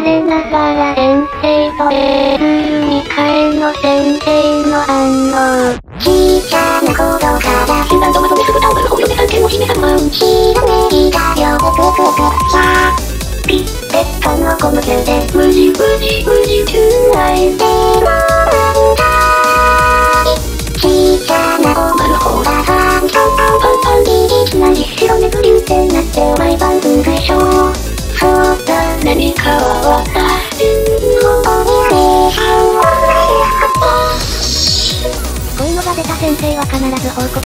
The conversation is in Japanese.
れながら先生とレールに変えの先生の反応。ちっちゃな頃から集団とまとめすぐ倒す方よね、探検を示さまん。白ネギが両手クククシャー。ピッペットのゴム球で無事キュー会えてもらうんだい。ちっちゃなゴマのほらがパンパンリリースなり白目ブリューってなって毎晩分でしょ。そうだ何かは渡すこういうのが出た先生は必ず報告